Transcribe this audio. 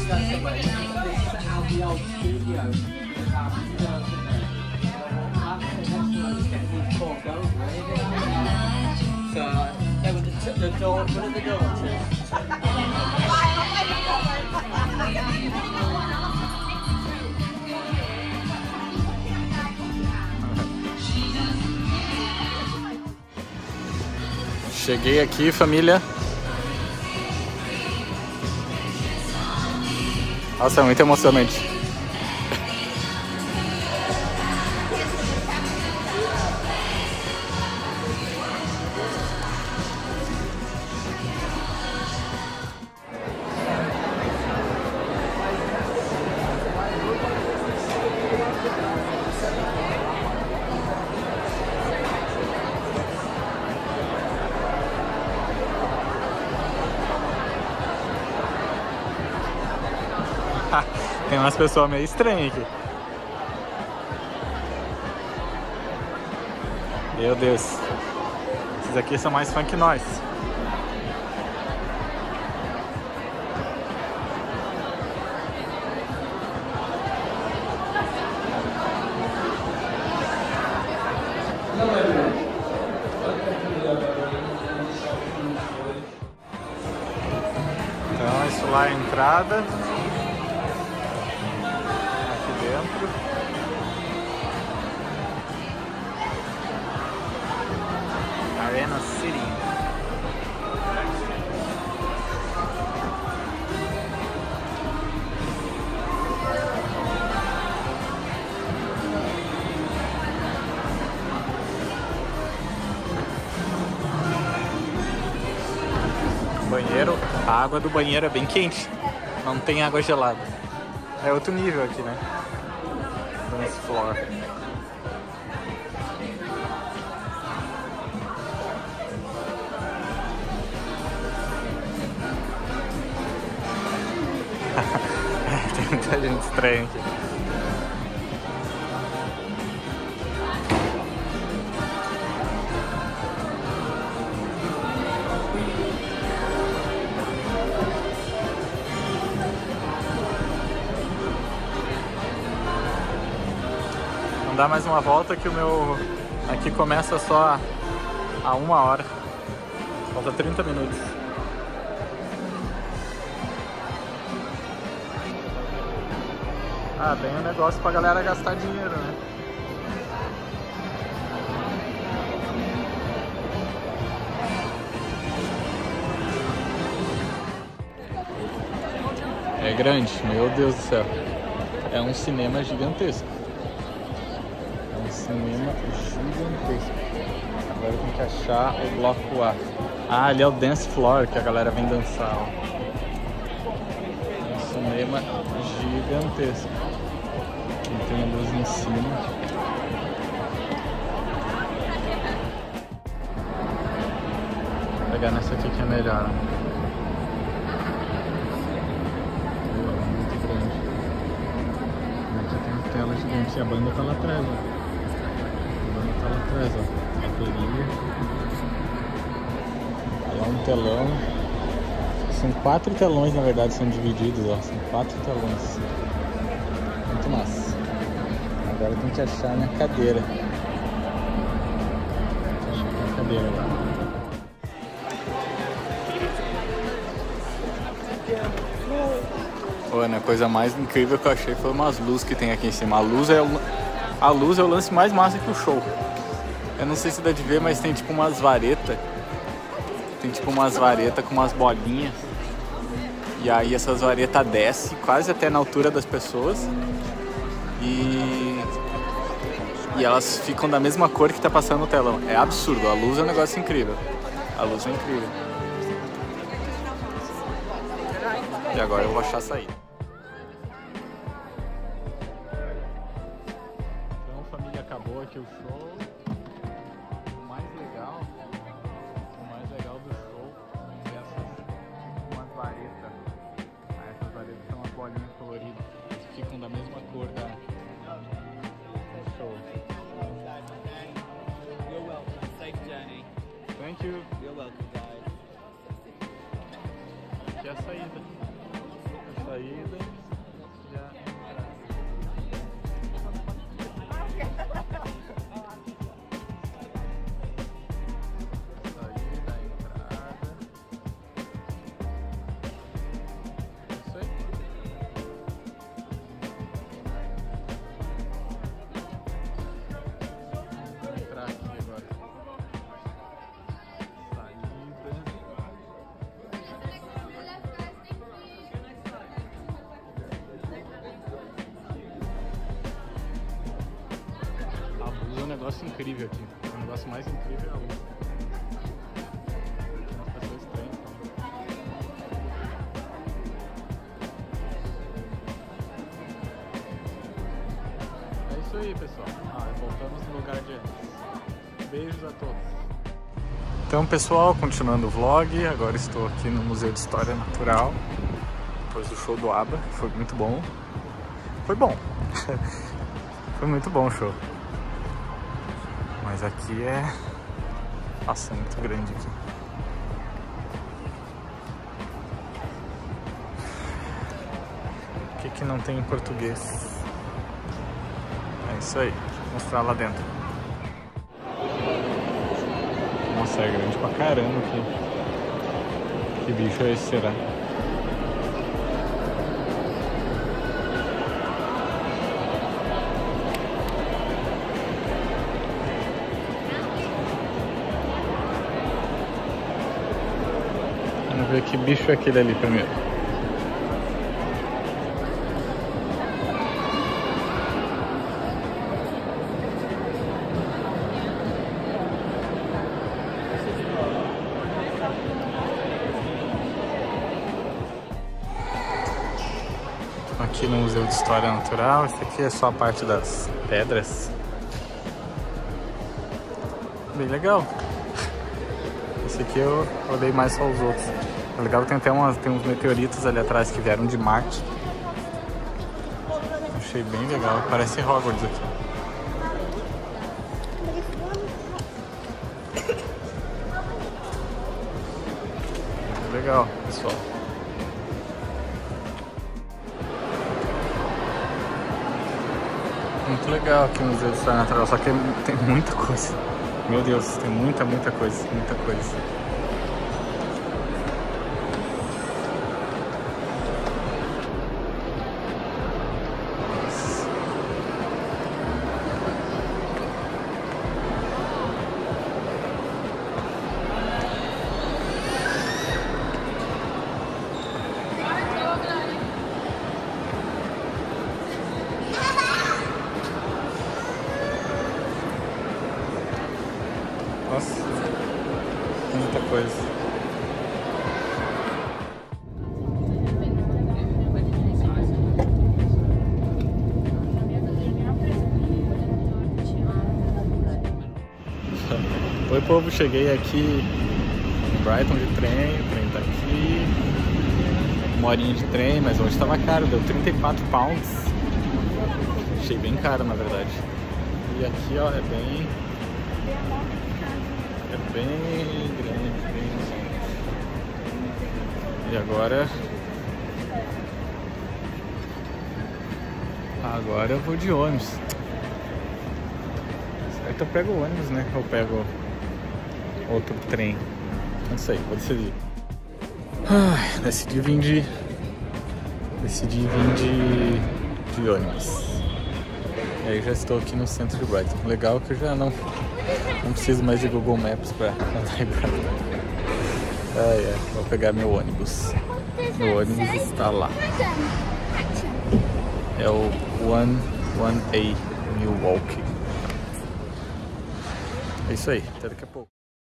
Cheguei aqui, família. Nossa, é muito emocionante. Tem umas pessoas meio estranhas aqui. Meu Deus. Esses aqui são mais fã que nós. Então, isso lá é a entrada. Arena City. Banheiro, a água do banheiro é bem quente, não tem água gelada. É outro nível aqui, né? Dance floor. Tem muita gente estranha aqui. Vamos dar mais uma volta que o meu aqui começa só a 1h. Falta 30 minutos. Ah, bem um negócio pra galera gastar dinheiro, né? É grande, meu Deus do céu. É um cinema gigantesco. É um cinema gigantesco. Agora tem que achar o bloco A. Ah, ali é o dance floor que a galera vem dançar, ó. É um cinema gigantesco. Tem a luz em cima. Vou pegar nessa aqui que é melhor. Muito grande. Aqui tem uma tela gigante. A banda tá lá atrás, ó. A banda tá lá atrás, ó. Bateria. Lá um telão. São 4 telões, na verdade, são divididos, ó. São 4 telões. Muito massa. Agora tem que achar a minha cadeira. Achar a minha cadeira lá. Mano, a coisa mais incrível que eu achei foi umas luzes que tem aqui em cima. A luz é o lance mais massa que o show. Eu não sei se dá de ver, mas tem tipo umas varetas. Tem tipo umas varetas com umas bolinhas. E aí essas varetas descem quase até na altura das pessoas. E elas ficam da mesma cor que tá passando no telão. É absurdo, a luz é um negócio incrível. A luz é incrível. E agora eu vou achar a saída. Então, família, acabou aqui o show. O mais legal do show é umas varetas. Essas varetas são umas bolinhas coloridas. Que ficam da mesma cor do show. You're welcome. Safe journey. Thank you. You're welcome, guys. Aqui é a saída. saída e a entrada. Saída, entrada. Isso aí. Vou entrar aqui agora. Um negócio incrível aqui. O negócio mais incrível é a luz. Umas pessoas estranhas. É isso aí, pessoal. Voltamos no lugar de antes. Beijos a todos. Então, pessoal, continuando o vlog. Agora estou aqui no Museu de História Natural. Depois do show do ABBA, que foi muito bom. Foi bom. Foi muito bom o show. Mas aqui é... Nossa, é muito grande aqui. O que não tem em português? É isso aí. Vou mostrar lá dentro. Nossa, é grande pra caramba aqui. Que bicho é esse, será? Vamos ver que bicho é aquele ali primeiro. Aqui no Museu de História Natural, esse aqui é só a parte das pedras. Bem legal. Esse aqui eu olhei mais só os outros. É legal que tem até tem uns meteoritos ali atrás que vieram de Marte. Achei bem legal, parece Hogwarts aqui. Legal, pessoal. Muito legal aqui no Museu de História Natural, só que tem muita coisa. Meu Deus, tem muita coisa, muita coisa. Nossa, muita coisa. Oi, povo, cheguei aqui em Brighton de trem, o trem tá aqui. Uma horinha de trem, mas hoje tava caro, deu 34 pounds. Achei bem caro, na verdade. E aqui, ó, é bem grande, bem grande. E agora eu vou de ônibus. Certo, eu pego o ônibus, né? Ou pego outro trem. Não sei, vou decidir. Decidi vir de ônibus. E aí já estou aqui no centro de Brighton. Legal que eu já não preciso mais de Google Maps para andar em Brighton. Vou pegar meu ônibus. Meu ônibus está lá. É o 1A Milwaukee. É isso aí, até daqui a pouco.